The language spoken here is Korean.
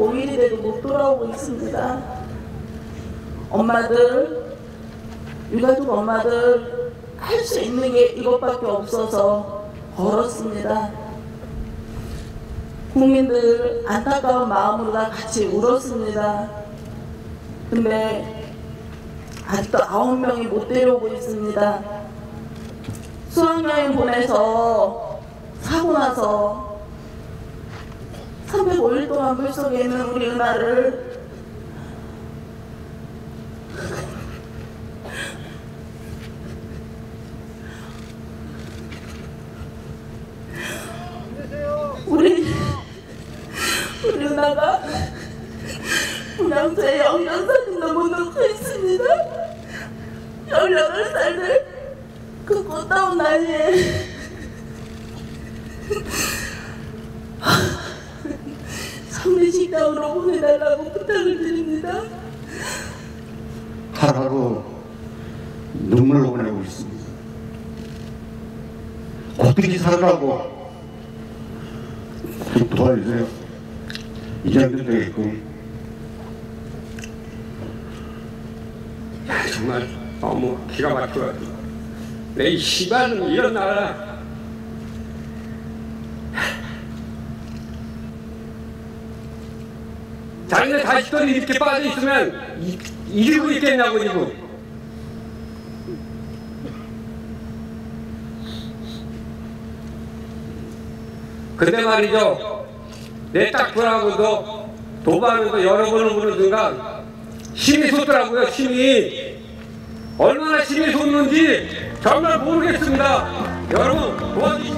35일이 돼도 못 돌아오고 있습니다. 엄마들, 유가족 엄마들 할 수 있는 게 이것밖에 없어서 걸었습니다. 국민들 안타까운 마음으로 다 같이 울었습니다. 근데 아직도 9명이 못 데려오고 있습니다. 수학여행 보내서 사고 나서 305일 동안 물속에 있는 우리 은하를 우리 은하가 분양소에 영양사진도 못 넣고 있습니다. 18살들 그 꽃다운 나이에 성내식당으로 보내달라고 부탁을 드립니다. 하라고 눈물로 보내고 있습니다. 어떻게 살으라고 도와주세요. 이 정도 되겠고. 야, 정말 너무 기가 막혀가지고 내 이 시발은 이런 나라. 자기네 자식들이 이렇게 빠져있으면 이기고 있겠냐고 지금. 근데 말이죠, 내 짝꿍하고도 도반에도 여러 번을 부르든가 힘이 솟더라고요. 힘이 얼마나 힘이 솟는지 정말 모르겠습니다. 여러분 도와주시기